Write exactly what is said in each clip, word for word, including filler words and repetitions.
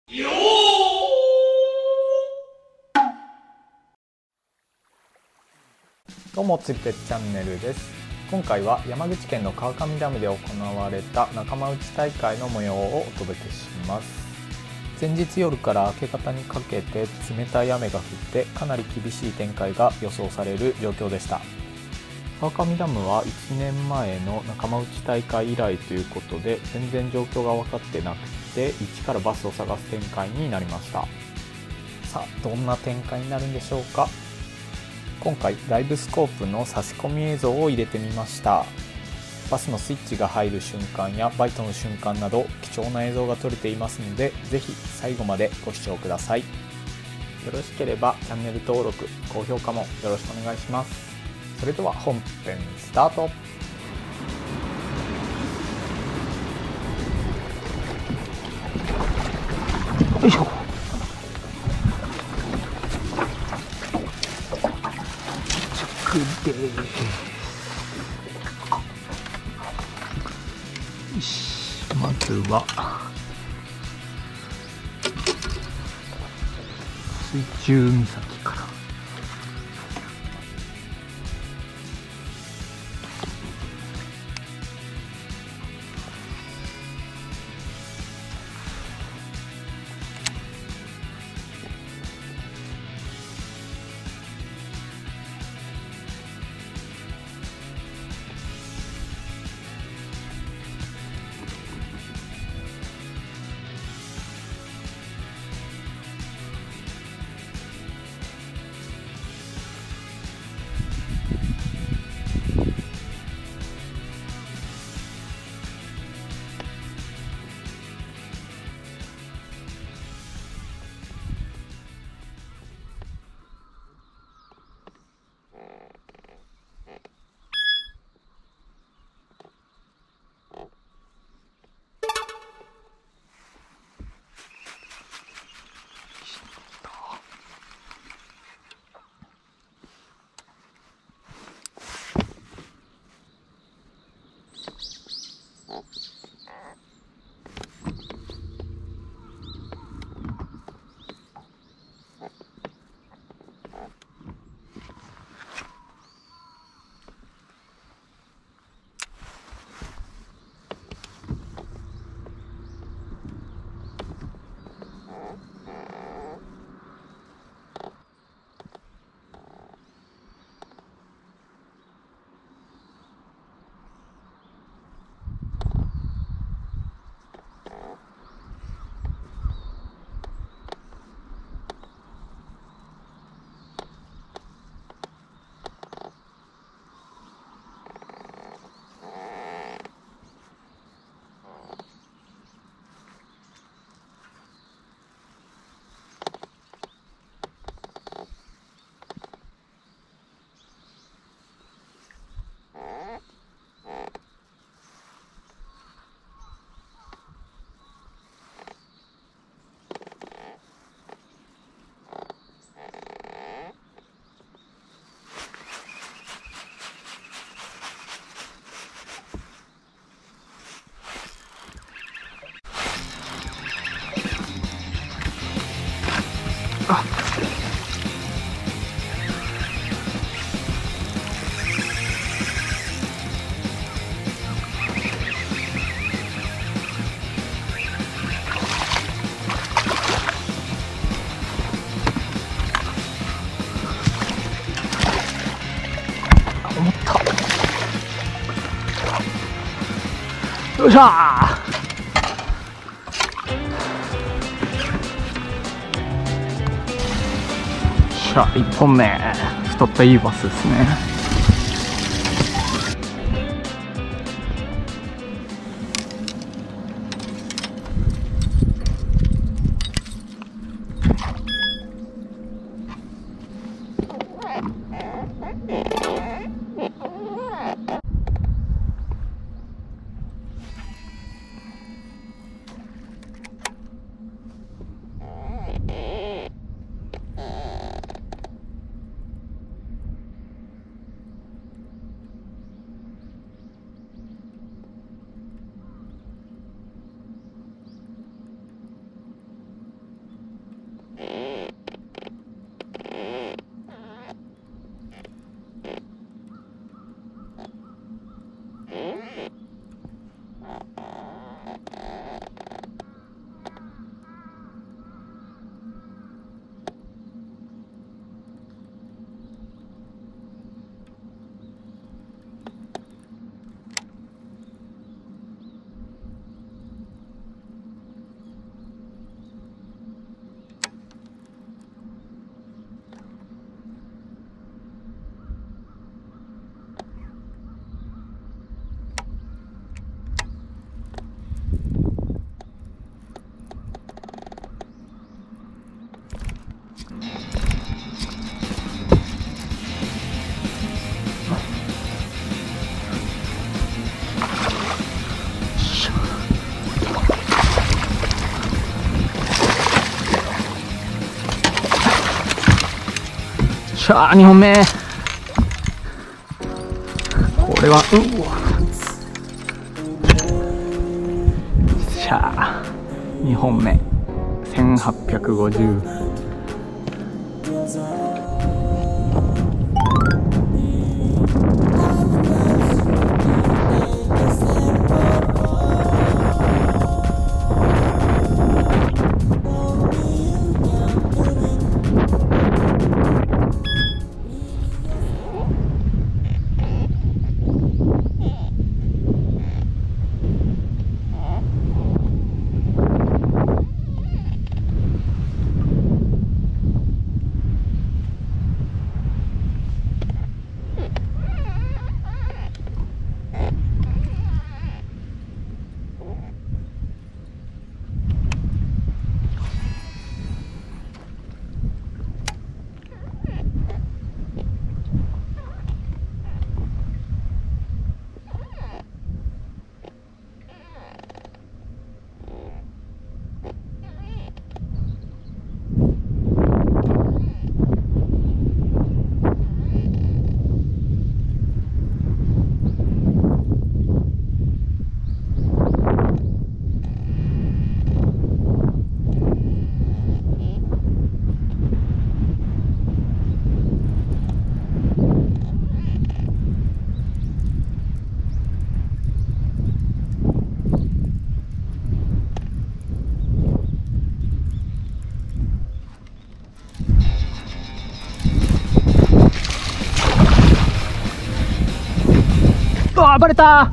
どうもつりてつチャンネルです。今回は山口県の川上ダムで行われた仲間内大会の模様をお届けします。前日夜から明け方にかけて冷たい雨が降ってかなり厳しい展開が予想される状況でした。川上ダムはいちねんまえの仲間内大会以来ということで全然状況が分かってなくて一からバスを探す展開になりました。さあどんな展開になるんでしょうか。今回ライブスコープの差し込み映像を入れてみました。バスのスイッチが入る瞬間やバイトの瞬間など貴重な映像が撮れていますので、ぜひ最後までご視聴ください。よろしければチャンネル登録、高評価もよろしくお願いします。それでは本編スタート。よいしょ。でよし、まずは水中岬から。あ思った。よっしゃー。いっぽんめ、太ったいいバスですね。 しゃあにほんめ、これはうわしゃあにほんめせんはっぴゃくごじゅう。うわ、暴れた。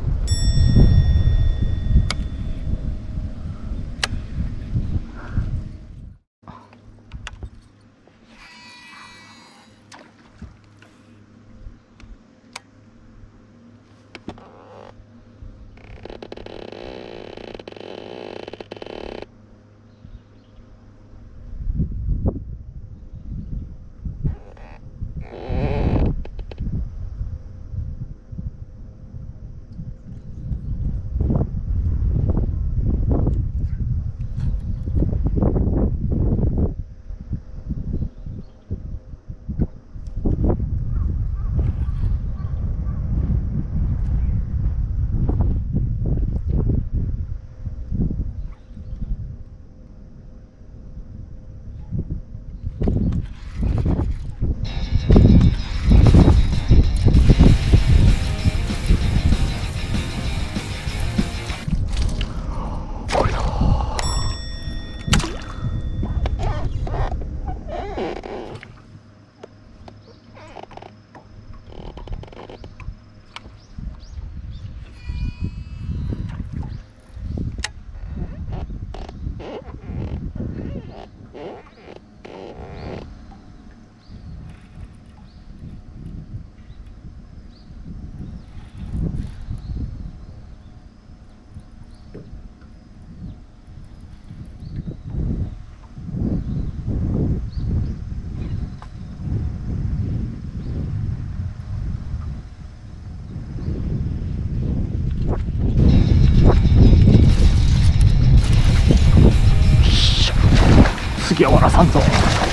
次は割らさんぞ。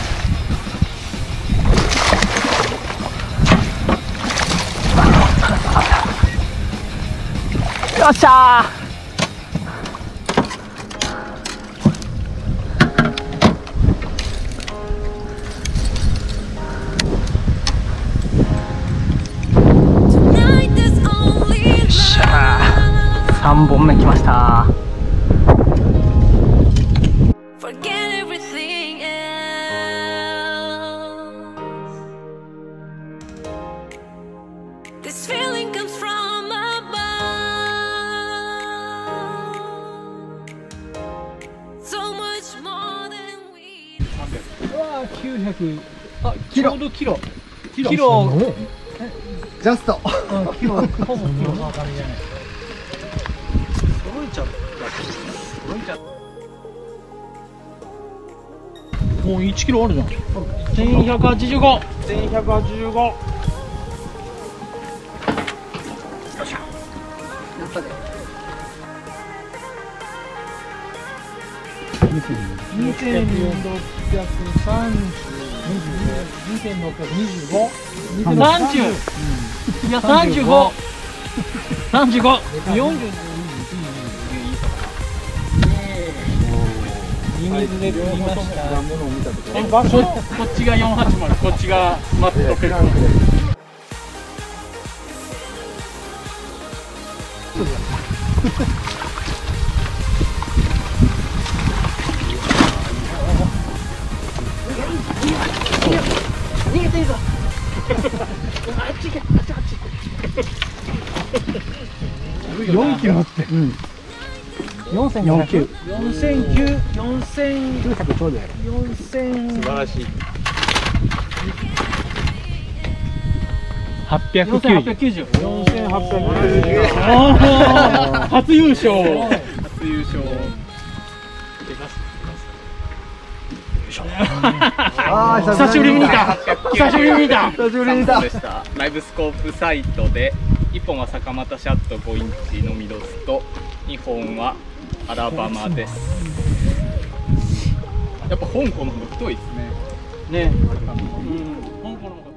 よっしゃー。さんぼんめきました。 うわーきゅうひゃく、あ、 キロちょうどキロキロキロジャストうんキロほぼキロの赤身じゃない。揃えちゃった揃えちゃった。 もういちキロあるじゃん。せんひゃくはちじゅうご。 せんひゃくはちじゅうご。 やったで。 にせんろっぴゃくさんじゅう、にせんろっぴゃくにじゅうご、さんじゅう、いやさんじゅうご、さんじゅうご、よんじゅう、ミミズで取りました。ここっちがよんはちまる、こっちがマットペット。逃げていいぞ。あっち行け、あっちあっち。よんキロって。うん。四千五百。四千九、四千九百ちょうどやろ。四千。素晴らしい。八百九十。四千八百九十。初優勝。初優勝。 ああ、 久しぶりに見た。久しぶりに見た。 久しぶりに見た。 ライブスコープサイトでいっぽんは坂又シャットごインチのミドスとにほんはアラバマです。やっぱ香港の方が太いですね。ね。うん。香港の方が太い。